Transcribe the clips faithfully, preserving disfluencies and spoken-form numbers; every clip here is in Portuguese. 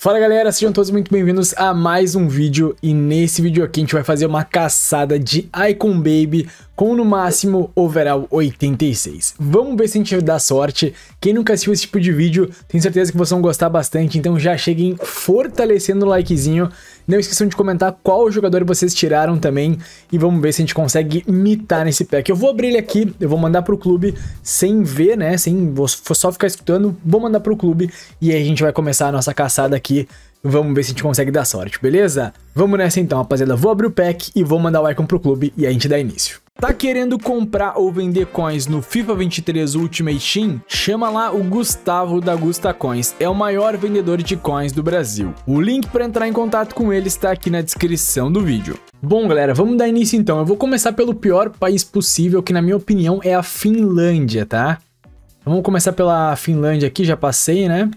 Fala galera, sejam todos muito bem-vindos a mais um vídeo. E nesse vídeo aqui a gente vai fazer uma caçada de Icon Baby com no máximo overall oitenta e seis. Vamos ver se a gente dá sorte. Quem nunca assistiu esse tipo de vídeo, tenho certeza que vocês vão gostar bastante, então já cheguem fortalecendo o likezinho. Não esqueçam de comentar qual jogador vocês tiraram também e vamos ver se a gente consegue mitar nesse pack. Eu vou abrir ele aqui, eu vou mandar pro clube sem ver, né, sem vou só ficar escutando, vou mandar pro clube e aí a gente vai começar a nossa caçada aqui. Vamos ver se a gente consegue dar sorte, beleza? Vamos nessa então, rapaziada. Vou abrir o pack e vou mandar o Icon pro clube e a gente dá início. Tá querendo comprar ou vender coins no FIFA vinte e três Ultimate Team? Chama lá o Gustavo da Gusta Coins, é o maior vendedor de coins do Brasil. O link para entrar em contato com ele está aqui na descrição do vídeo. Bom galera, vamos dar início então. Eu vou começar pelo pior país possível, que na minha opinião é a Finlândia, tá? Vamos começar pela Finlândia aqui, já passei, né?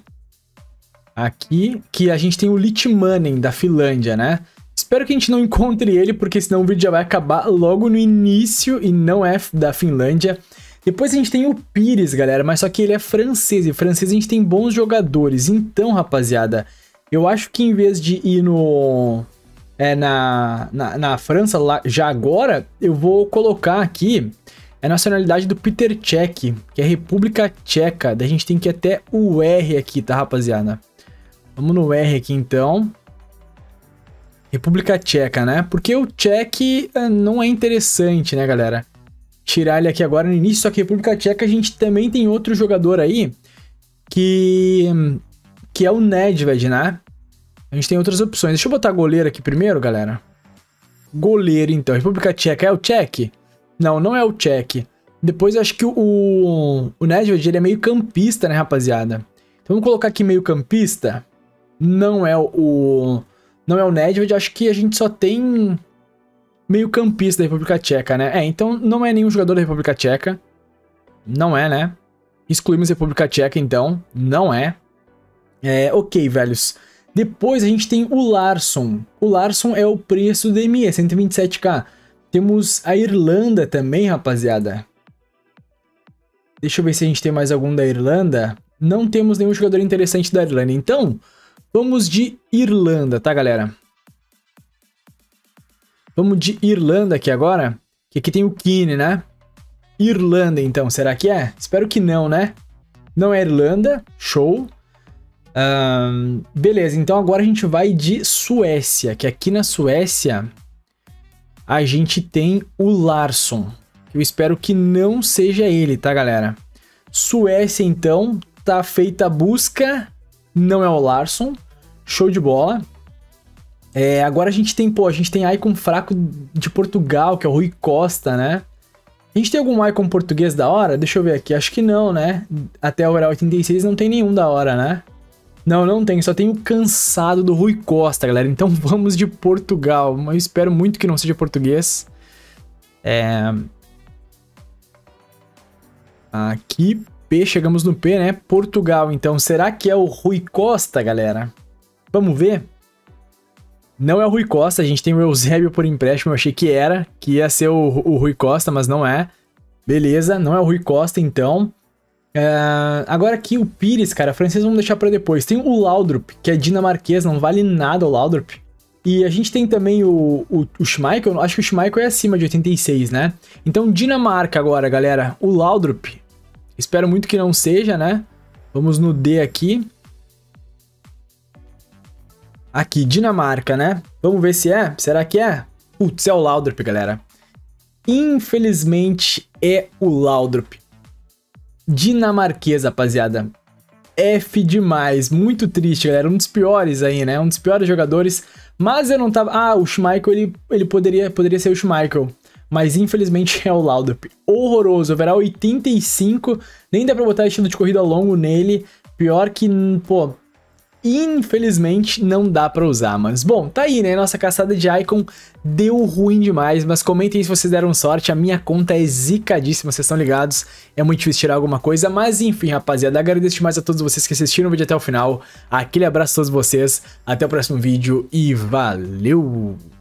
Aqui, que a gente tem o Litmanen da Finlândia, né? Espero que a gente não encontre ele, porque senão o vídeo já vai acabar logo no início e não é da Finlândia. Depois a gente tem o Pires, galera, mas só que ele é francês, e francês a gente tem bons jogadores. Então, rapaziada, eu acho que em vez de ir no... É, na, na, na França, lá, já agora, eu vou colocar aqui a nacionalidade do Peter Cech, que é República Tcheca. Daí a gente tem que ir até o R aqui, tá, rapaziada? Vamos no R aqui, então. República Tcheca, né? Porque o Tchek não é interessante, né, galera? Tirar ele aqui agora no início, só que República Tcheca a gente também tem outro jogador aí que, que é o Nedved, né? A gente tem outras opções. Deixa eu botar goleiro aqui primeiro, galera. Goleiro, então. República Tcheca é o Tchek? Não, não é o Tchek. Depois eu acho que o, o Nedved, ele é meio campista, né, rapaziada? Então vamos colocar aqui meio campista. Não é o... Não é o Nedved, acho que a gente só tem meio campista da República Tcheca, né? É, então não é nenhum jogador da República Tcheca. Não é, né? Excluímos a República Tcheca, então. Não é. É, ok, velhos. Depois a gente tem o Larsson. O Larsson é o preço do M E, cento e vinte e sete k. Temos a Irlanda também, rapaziada. Deixa eu ver se a gente tem mais algum da Irlanda. Não temos nenhum jogador interessante da Irlanda, então... Vamos de Irlanda, tá, galera? Vamos de Irlanda aqui agora, que aqui tem o Keane, né? Irlanda, então, será que é? Espero que não, né? Não é Irlanda, show. Um, beleza, então agora a gente vai de Suécia, que aqui na Suécia a gente tem o Larsson. Eu espero que não seja ele, tá, galera? Suécia, então, tá feita a busca... Não é o Larsson, show de bola. É, agora a gente tem, pô, a gente tem Icon fraco de Portugal, que é o Rui Costa, né? A gente tem algum Icon português da hora? Deixa eu ver aqui, acho que não, né? Até o overall oitenta e seis não tem nenhum da hora, né? Não, não tem, só tem o cansado do Rui Costa, galera. Então vamos de Portugal, eu espero muito que não seja português. É... Aqui... P, chegamos no P, né? Portugal, então. Será que é o Rui Costa, galera? Vamos ver? Não é o Rui Costa, a gente tem o Eusébio por empréstimo, eu achei que era, que ia ser o, o Rui Costa, mas não é. Beleza, não é o Rui Costa, então. É... Agora aqui o Pires, cara, francês vamos deixar pra depois. Tem o Laudrup, que é dinamarquês, não vale nada o Laudrup. E a gente tem também o, o, o Schmeichel, acho que o Schmeichel é acima de oitenta e seis, né? Então Dinamarca agora, galera, o Laudrup. Espero muito que não seja, né? Vamos no D aqui. Aqui, Dinamarca, né? Vamos ver se é. Será que é? Putz, é o Laudrup, galera. Infelizmente é o Laudrup. Dinamarquês, rapaziada. F demais. Muito triste, galera. Um dos piores aí, né? Um dos piores jogadores. Mas eu não tava... Ah, o Schmeichel, ele, ele poderia, poderia ser o Schmeichel. Mas infelizmente é o Laudrup. Horroroso, overall oitenta e cinco, nem dá pra botar estilo de corrida longo nele. Pior que, pô, infelizmente não dá pra usar, mas bom, tá aí, né? Nossa caçada de Icon deu ruim demais, mas comentem se vocês deram sorte. A minha conta é zicadíssima, vocês estão ligados. É muito difícil tirar alguma coisa, mas enfim, rapaziada, agradeço demais a todos vocês que assistiram o vídeo até o final. Aquele abraço a todos vocês, até o próximo vídeo e valeu!